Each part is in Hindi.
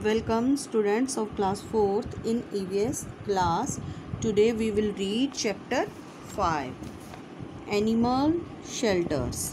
Welcome students of class 4th in EVS class. Today we will read chapter 5 Animal Shelters.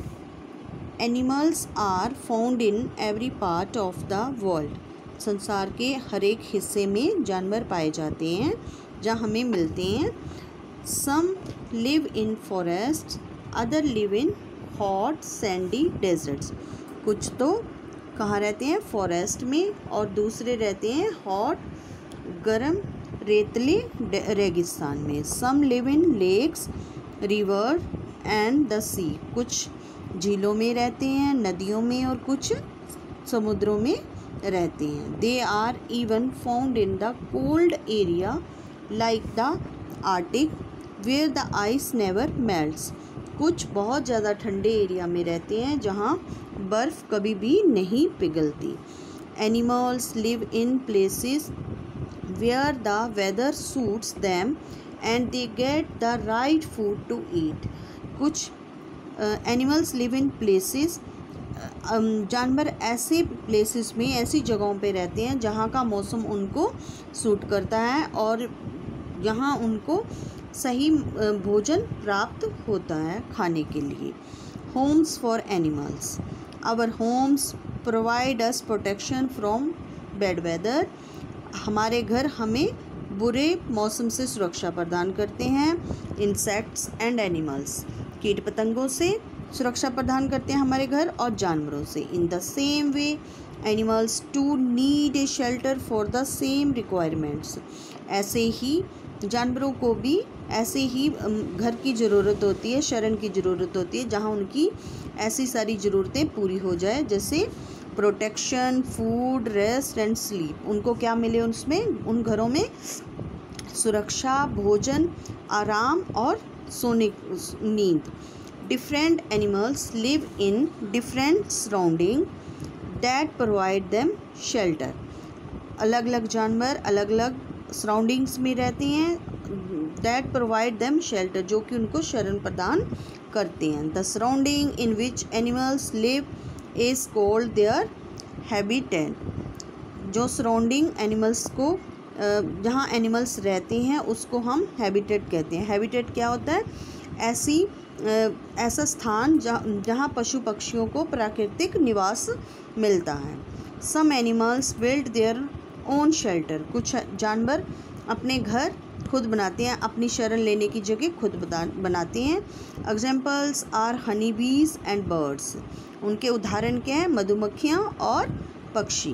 Animals are found in every part of the world. संसार के हर एक हिस्से में जानवर पाए जाते हैं जहाँ हमें मिलते हैं. Some live in forests, other live in hot sandy deserts. कुछ तो कहाँ रहते हैं, फॉरेस्ट में, और दूसरे रहते हैं हॉट गर्म रेतले रेगिस्तान में. Some live in lakes, river and the sea. कुछ झीलों में रहते हैं, नदियों में, और कुछ समुद्रों में रहते हैं. They are even found in the cold area like the Arctic where the ice never melts. कुछ बहुत ज़्यादा ठंडे एरिया में रहते हैं जहाँ बर्फ़ कभी भी नहीं पिघलती. Animals live in places where the weather suits them and they get the right food to eat. कुछ एनिमल्स लिव इन प्लेसेस, जानवर ऐसे प्लेसेस में, ऐसी जगहों पे रहते हैं जहाँ का मौसम उनको सूट करता है और यहाँ उनको सही भोजन प्राप्त होता है खाने के लिए. Homes for animals. Our homes provide us protection from bad weather. हमारे घर हमें बुरे मौसम से सुरक्षा प्रदान करते हैं. Insects and animals. कीट पतंगों से सुरक्षा प्रदान करते हैं हमारे घर और जानवरों से. In the same way animals too need a shelter for the same requirements. ऐसे ही जानवरों को भी ऐसे ही घर की ज़रूरत होती है, शरण की ज़रूरत होती है जहाँ उनकी ऐसी सारी ज़रूरतें पूरी हो जाए, जैसे protection, food, rest and sleep. उनको क्या मिले उसमें, उन घरों में सुरक्षा, भोजन, आराम और सोने, नींद. Different animals live in different surrounding that provide them shelter. अलग अलग जानवर अलग अलग सराउंडिंग्स में रहते हैं, दैट प्रोवाइड देम शेल्टर, जो कि उनको शरण प्रदान करते हैं. The surrounding in which animals live is called their habitat. जो सराउंडिंग एनिमल्स को जहाँ एनिमल्स रहते हैं उसको हम हैबिटेट कहते हैं. हैबिटेट क्या होता है, ऐसा स्थान जहाँ पशु पक्षियों को प्राकृतिक निवास मिलता है. Some animals build their own shelter. कुछ जानवर अपने घर खुद बनाते हैं, अपनी शरण लेने की जगह खुद बनाते हैं. एग्जाम्पल्स आर हनी बीज एंड बर्ड्स. उनके उदाहरण क्या हैं, मधुमक्खियाँ और पक्षी.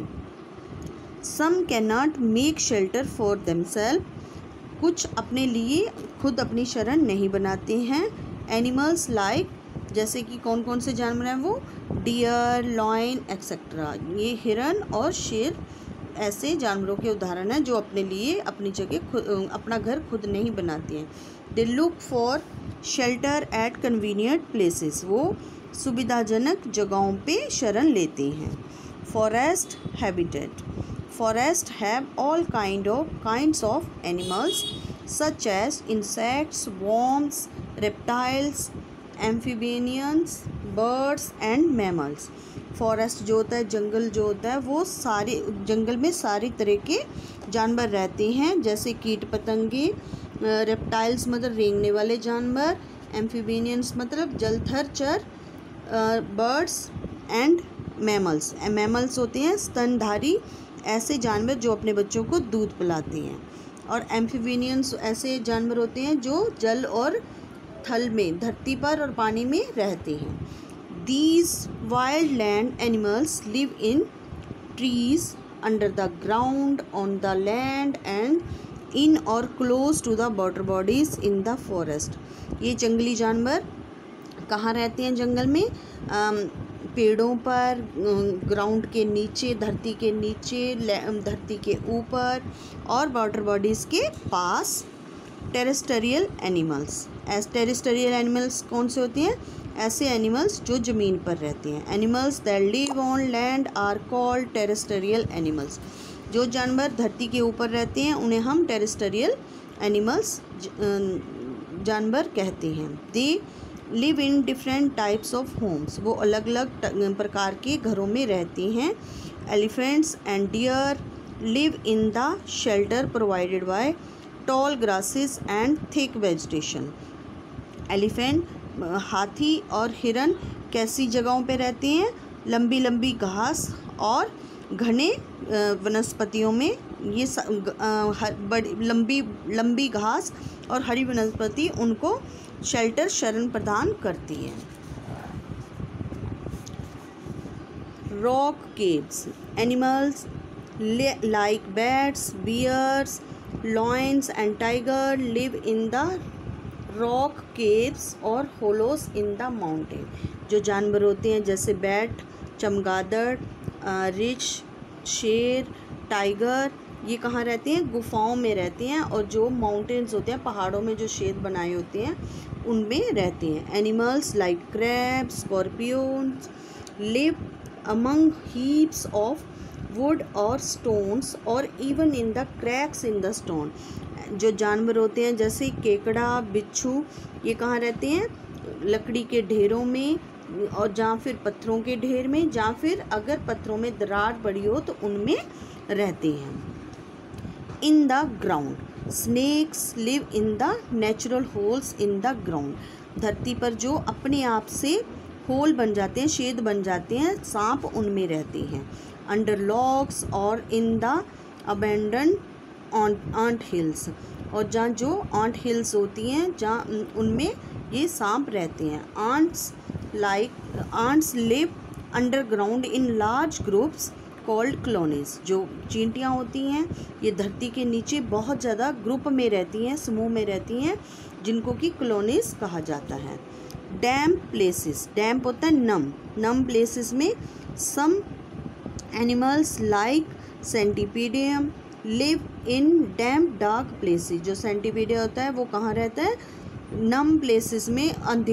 Some can not make shelter for themselves. कुछ अपने लिए खुद अपनी शरण नहीं बनाते हैं. एनिमल्स लाइक, जैसे कि कौन कौन से जानवर हैं वो, डियर, लॉयन एक्सेट्रा. ये हिरन और शेर ऐसे जानवरों के उदाहरण हैं जो अपने लिए अपनी जगह अपना घर खुद नहीं बनाते हैं. They look for shelter at convenient places. वो सुविधाजनक जगहों पे शरण लेते हैं. Forest habitat. Forest have all kinds of animals such as insects, worms, reptiles, amphibians, birds and mammals. Forest जो होता है, जंगल जो होता है, वो सारे जंगल में सारी तरह के जानवर रहते हैं, जैसे कीट पतंगे, रेप्टाइल्स मतलब रेंगने वाले जानवर, एम्फीबियंस मतलब जलथर चर, बर्ड्स एंड मैमल्स. मैमल्स होते हैं स्तनधारी ऐसे जानवर जो अपने बच्चों को दूध पिलाते हैं. और एम्फीबियंस ऐसे जानवर होते हैं जो जल और थल में, धरती पर और पानी में रहते हैं. These wildland animals live in trees, under the ground, on the land and in or close to the water bodies in the forest. ये जंगली जानवर कहाँ रहते हैं जंगल में, पेड़ों पर, ग्राउंड के नीचे, धरती के नीचे, धरती के ऊपर और वाटर बॉडीज़ के पास. Terrestrial animals. टेरेस्ट्रियल एनिमल्स कौन से होते हैं, ऐसे एनिमल्स जो ज़मीन पर रहते हैं. Animals that live on land are called terrestrial animals. जो जानवर धरती के ऊपर रहते हैं उन्हें हम टेरेस्ट्रियल एनिमल्स जानवर कहते हैं. They live in different types of homes. वो अलग अलग प्रकार के घरों में रहते हैं. Elephants and deer live in the shelter provided by tall grasses and thick vegetation. Elephant, हाथी और हिरन कैसी जगहों पे रहते हैं? लंबी लंबी घास और घने वनस्पतियों में। ये बड़ी लंबी घास और हरी वनस्पति उनको शेल्टर, शरण प्रदान करती है। Rock caves, animals like bats, bears, lions and tiger live in the rock caves or hollows in the mountain. जो जानवर होते हैं जैसे बैट, चमगादड़, रिछ, शेर, टाइगर, ये कहाँ रहते हैं? गुफाओं में रहते हैं। और जो माउंटेन्स होते हैं, पहाड़ों में जो शेड बनाए होते हैं, उनमें रहते हैं। Animals like crabs, scorpions live among heaps of wood or stones or even in the cracks in the stone. जो जानवर होते हैं जैसे केकड़ा, बिच्छू, ये कहाँ रहते हैं? लकड़ी के ढेरों में और जहाँ फिर पत्थरों के ढेर में, जहाँ फिर अगर पत्थरों में दरार पड़ी हो तो उनमें रहते हैं। In the ground, snakes live in the natural holes in the ground. धरती पर जो अपने आप से होल बन जाते हैं, छेद बन जाते हैं, सांप उनमें रहते हैं. अंडर लॉग्स और in the abandon ant hills, और जहाँ जो आंट हिल्स होती हैं जहाँ उनमें ये सांप रहते हैं. Ants live underground in large groups called colonies. जो चींटियाँ होती हैं ये धरती के नीचे बहुत ज़्यादा ग्रुप में रहती हैं, समूह में रहती हैं, जिनको कि कॉलोनीज कहा जाता है. डैम्प प्लेसेस, डैम्प होता है नम प्लेसेस में some animals like centipedes live in damp dark places. जो सेंटीपीडिया होता है वो कहाँ रहता है? नम प्लेसेस में.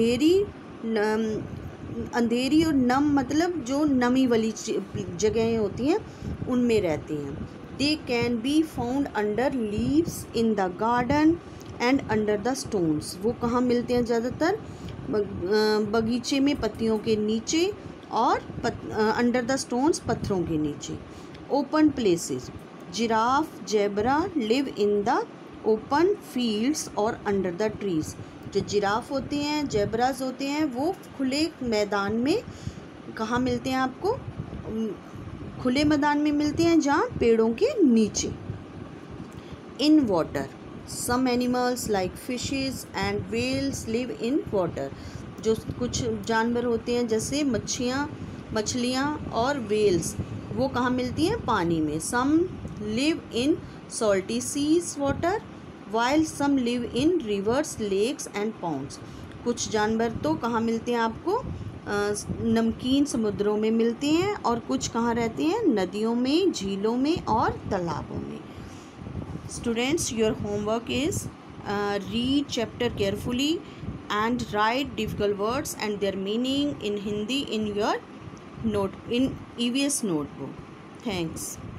अंधेरी और नम मतलब जो नमी वाली जगहें होती हैं उनमें रहती हैं. They can be found under leaves in the garden and under the stones. वो कहाँ मिलते हैं ज़्यादातर? बगीचे में पत्तियों के नीचे और अंडर द स्टोन्स पत्थरों के नीचे. Open places, giraffe zebra live in the open fields और अंडर द ट्रीज. जो जिराफ होते हैं, जेब्राज होते हैं, वो खुले मैदान में कहाँ मिलते हैं आपको? खुले मैदान में मिलते हैं जहाँ पेड़ों के नीचे. In water, some animals like fishes and whales live in water. जो कुछ जानवर होते हैं जैसे मछलियाँ और व्हेल्स, वो कहाँ मिलती हैं? पानी में. Some live in salty seas water while some live in rivers, lakes and ponds. कुछ जानवर तो कहाँ मिलते हैं आपको? नमकीन समुद्रों में मिलते हैं, और कुछ कहाँ रहते हैं? नदियों में, झीलों में और तालाबों में. Students, your homework is read chapter carefully and write difficult words and their meaning in Hindi in your EVS notebook. Thanks.